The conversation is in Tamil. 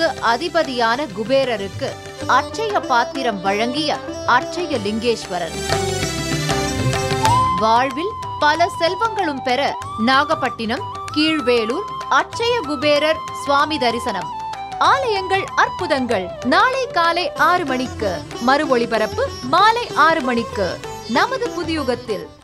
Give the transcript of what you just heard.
செல்வங்களுக்கு அதிபதியான குபேரருக்கு அட்சய பாத்திரம் வழங்கிய அட்சய லிங்கேஸ்வரர். வாழ்வில் பல செல்வங்களும் பெற நாகப்பட்டினம், கீழ்வேளூர் அட்சய குபேரர் சுவாமி தரிசனம். ஆலயங்கள் அற்புதங்கள். நாளை காலை 6 மணிக்கு, மறு ஒளிபரப்பு மாலை 6 மணிக்கு நமது புதியுகத்தில்.